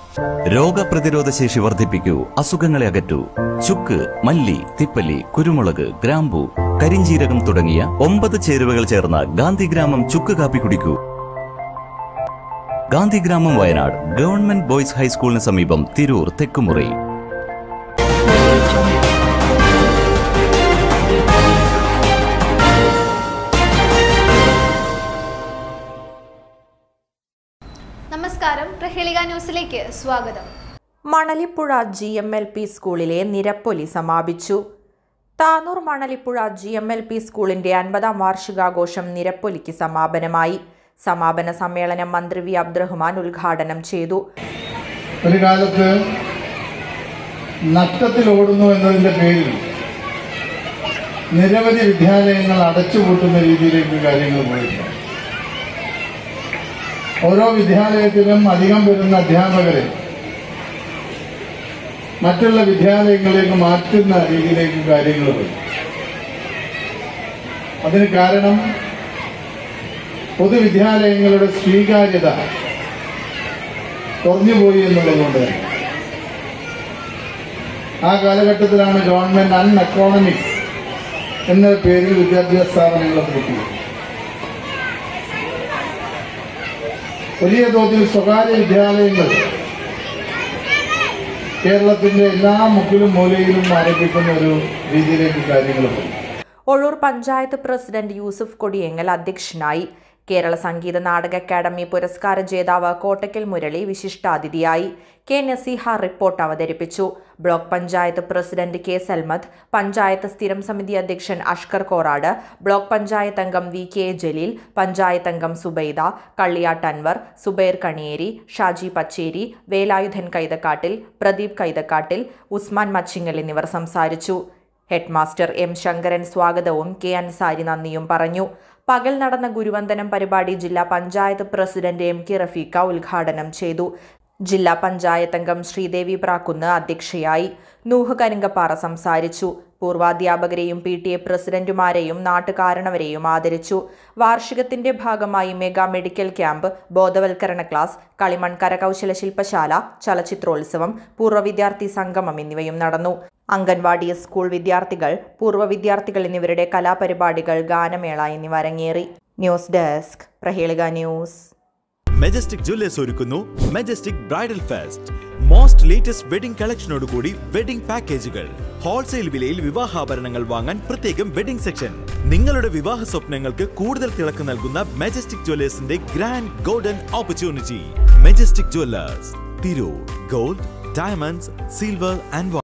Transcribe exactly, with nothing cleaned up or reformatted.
രോഗപ്രതിരോധ ശേഷി വർദ്ധിപ്പിക്കൂ, അസുഖങ്ങളെ അകറ്റൂ. ചുക്ക്, മല്ലി, തിപ്പല്ലി, കുരുമുളക്, ഗ്രാമ്പു, കരിഞ്ജീരകം തുടങ്ങിയ ഒമ്പത് ചേരുവകൾ ചേർന്ന ഗാന്ധിഗ്രാമം ചുക്ക് കാപ്പി കുടിക്കൂ. ഗാന്ധിഗ്രാമം, വയനാട് ഗവൺമെന്റ് ബോയ്സ് ഹൈസ്കൂളിന് സമീപം, തിരൂർ തെക്കുമുറി. നമസ്കാരം, പ്രഹേളിക ന്യൂസിലേക്ക് സ്വാഗതം. Manalippuzha G M L P സ്കൂളിലെ നിരപ്പൊലി സമാപിച്ചു. Tanur Manalippuzha G M L P സ്കൂളിന്റെ അൻപതാം വാർഷികാഘോഷം നിരപ്പൊലിക്ക് സമാപനമായി. സമാപന സമ്മേളനം മന്ത്രി വി അബ്ദുറഹ്മാൻ ഉദ്ഘാടനം ചെയ്തു. ഒരു കാലത്ത് നഷ്ടത്തിൽ ഓടുന്നു എന്നതിന്റെ പേരിൽ നിരവധി വിദ്യാലയങ്ങൾ അടച്ചുപൂട്ടുന്ന രീതിയിലേക്ക് കാര്യങ്ങൾ പോയിട്ടുണ്ട്. ഓരോ വിദ്യാലയത്തിലും അധികം വരുന്ന അധ്യാപകരെ മറ്റുള്ള വിദ്യാലയങ്ങളിലേക്ക് മാറ്റുന്ന രീതിയിലേക്ക് കാര്യങ്ങൾ പോയി. അതിന് കാരണം പൊതുവിദ്യാലയങ്ങളുടെ സ്വീകാര്യത കുറഞ്ഞുപോയി എന്നുള്ളതുകൊണ്ട് തന്നെ ആ കാലഘട്ടത്തിലാണ് ഗവൺമെന്റ് അൺ എക്കോണമിക് എന്ന പേരിൽ വിദ്യാഭ്യാസ സ്ഥാപനങ്ങളെ പൂട്ടിയത്. വലിയ തോതിൽ സ്വകാര്യ വിദ്യാലയങ്ങൾ കേരളത്തിന്റെ എല്ലാ മുക്കിലും മൂലയിലും ആരംഭിക്കുന്ന ഒരു രീതിയിലേക്ക് കാര്യങ്ങൾ പോയി. ഒഴൂർ പഞ്ചായത്ത് പ്രസിഡന്റ് യൂസഫ് കൊടിയേങ്ങൽ അധ്യക്ഷനായി. കേരള സംഗീത നാടക അക്കാദമി പുരസ്കാര ജേതാവ് കോട്ടക്കൽ മുരളി വിശിഷ്ടാതിഥിയായി. കെ നസീഹ റിപ്പോർട്ട് അവതരിപ്പിച്ചു. Block panchayat president K Salmath, panchayat സ്ഥിരം സമിതി അധ്യക്ഷൻ അഷ്കർ കോറാട്, ബ്ലോക്ക് പഞ്ചായത്ത് അംഗം വി കെ ജലീൽ, പഞ്ചായത്ത് അംഗം സുബൈദ, കള്ളിയാട്ട് അൻവർ, സുബൈർ കണിയേരി, ഷാജി പച്ചേരി, വേലായുധൻ കൈതക്കാട്ടിൽ, പ്രദീപ് കൈതക്കാട്ടിൽ, ഉസ്മാൻ മച്ചിങ്ങൽ എന്നിവർ സംസാരിച്ചു. ഹെഡ്മാസ്റ്റർ എം ശങ്കരൻ സ്വാഗതവും കെ അൻസാരി നന്ദിയും പറഞ്ഞു. പകൽ നടന്ന ഗുരുവന്ദനം പരിപാടി ജില്ലാ panchayat president M K Rafeeqa ഉദ്ഘാടനം ചെയ്തു. ജില്ലാ പഞ്ചായത്ത് അംഗം ശ്രീദേവി പ്രാക്കുന്ന് അധ്യക്ഷയായി. നൂഹ് കരിങ്കപ്പാറ സംസാരിച്ചു. പൂർവാധ്യാപകരെയും പി ടി എ പ്രസിഡന്റുമാരെയും നാട്ടുകാരണവരെയും ആദരിച്ചു. വാർഷികത്തിന്റെ ഭാഗമായി മെഗാ മെഡിക്കൽ ക്യാമ്പ്, ബോധവൽക്കരണ ക്ലാസ്, കളിമൺ കരകൗശല ശില്പശാല, ചലച്ചിത്രോത്സവം, പൂർവ്വ വിദ്യാർത്ഥി സംഗമം എന്നിവയും നടന്നു. അംഗൻവാടി, സ്കൂൾ വിദ്യാർത്ഥികൾ, പൂർവ്വ വിദ്യാർത്ഥികൾ എന്നിവരുടെ കലാപരിപാടികൾ, ഗാനമേള എന്നിവ അരങ്ങേറി. News desk, Prahelika news. Majestic jewellers ഒരുക്കുന്നു Majestic bridal fest. Most latest wedding കളക്ഷനോടുകൂടി വെഡിംഗ് പാക്കേജുകൾ. ഹോൾസെയിൽ വിലയിൽ വിവാഹാഭരണങ്ങൾ വാങ്ങാൻ പ്രത്യേകം വെഡിംഗ് സെക്ഷൻ. നിങ്ങളുടെ വിവാഹ സ്വപ്നങ്ങൾക്ക് കൂടുതൽ തിളക്കം നൽകുന്ന മെജസ്റ്റിക് ജ്വല്ലേഴ്സിന്റെ grand golden opportunity. Majestic jewellers, Tirur. Gold, diamonds, silver and